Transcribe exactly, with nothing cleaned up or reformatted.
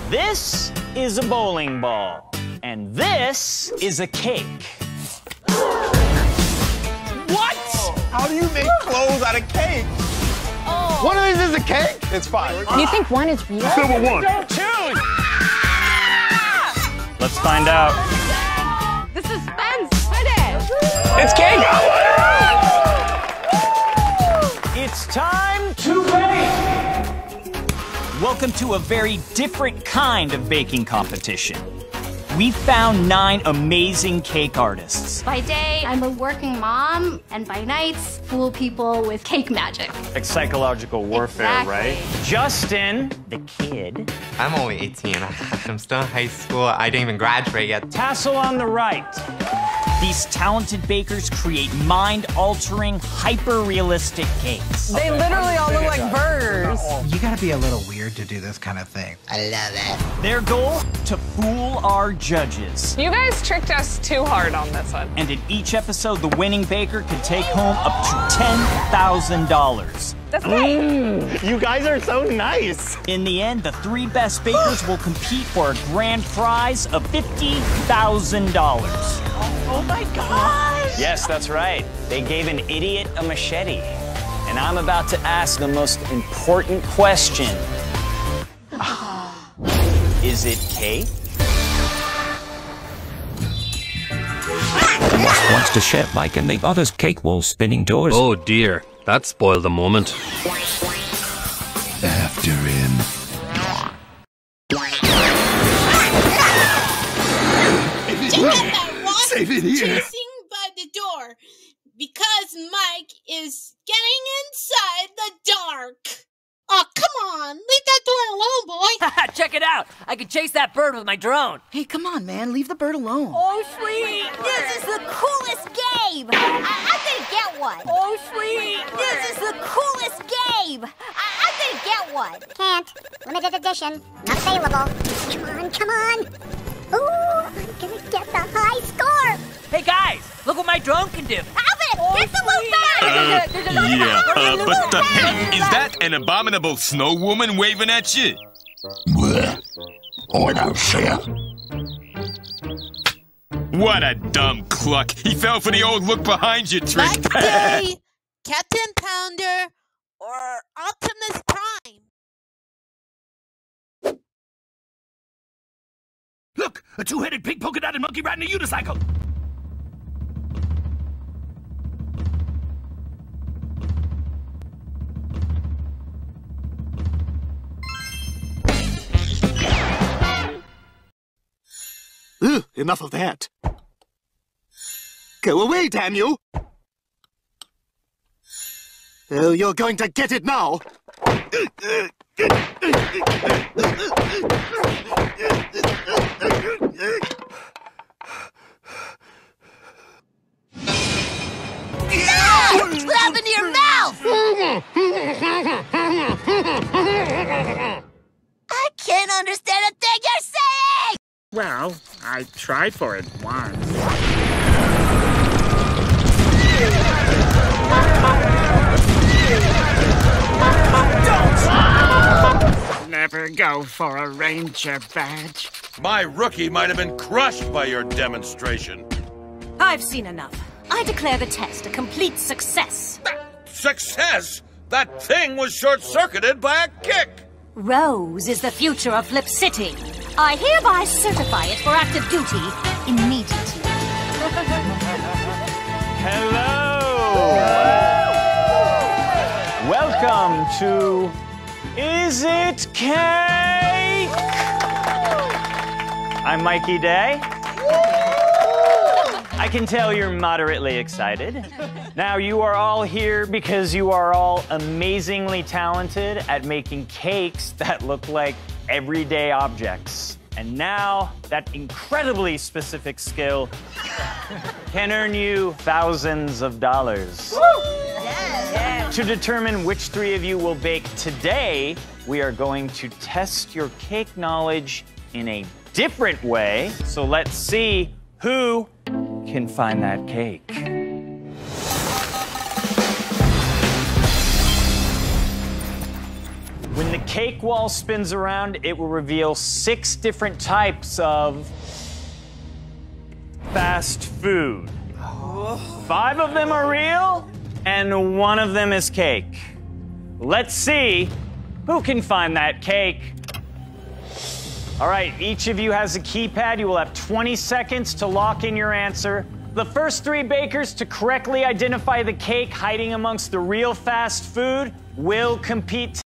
This is a bowling ball, and this is a cake. What? How do you make clothes out of cake? Oh. One of these is a cake? It's fine. You think one is real? Number one. Don't choose! Let's find out. The suspense. Put it. It's cake! It's time to bake! Welcome to a very different kind of baking competition. We found nine amazing cake artists. By day, I'm a working mom, and by nights, fool people with cake magic. Like psychological warfare, Exactly. right? Justin, the kid. I'm only eighteen. I'm still in high school. I didn't even graduate yet. Tassel on the right. These talented bakers create mind-altering, hyper-realistic cakes. They literally all look like burgers. You gotta be a little weird to do this kind of thing. I love it. Their goal? To fool our judges. You guys tricked us too hard on this one. And in each episode, the winning baker can take home up to ten thousand dollars. That's great. Mm, you guys are so nice. In the end, the three best bakers will compete for a grand prize of fifty thousand dollars. Oh my gosh. Yes, that's right. They gave an idiot a machete. And I'm about to ask the most important question. Is it cake? Wants to share Mike and the others cake while spinning doors. Oh dear, that spoiled the moment. After him. Save it here. Chasing by the door because Mike is getting inside the dark. Oh, come on. Leave that door alone, boy. Check it out. I can chase that bird with my drone. Hey, come on, man. Leave the bird alone. Oh, sweet. This is the coolest game. I, I'm gonna get one. Oh, sweet. This is the coolest game. I, I'm gonna get one. Can't. Limited edition. Not available. Come on, come on. Ooh, I'm gonna get the high score. Hey, guys. Look what my drone can do. Alvin, Oh, get the move sweet. back. Yeah, uh, but the heck, is that an abominable snow woman waving at you? Blech. I don't see it. What a dumb cluck. He fell for the old look behind you trick. Mike Day, Captain Pounder, or Optimus Prime. Look, a two-headed pig polka-dotted monkey riding a unicycle. Ugh, enough of that. Go away, damn you! Oh, you're going to get it now! What happened to your mouth? I can't understand a thing you're saying! Well, I tried for it once. Never go for a ranger badge. My rookie might have been crushed by your demonstration. I've seen enough. I declare the test a complete success. Success? That thing was short-circuited by a kick! Rose is the future of Flip City. I hereby certify it for active duty immediately. Hello! Welcome to Is It Cake? I'm Mikey Day. I can tell you're moderately excited. Now, you are all here because you are all amazingly talented at making cakes that look like everyday objects. And now, that incredibly specific skill can earn you thousands of dollars. Yeah. To determine which three of you will bake today, we are going to test your cake knowledge in a different way. So let's see who can find that cake. When the cake wall spins around, it will reveal six different types of fast food. Five of them are real, and one of them is cake. Let's see who can find that cake. All right, each of you has a keypad. You will have twenty seconds to lock in your answer. The first three bakers to correctly identify the cake hiding amongst the real fast food will compete.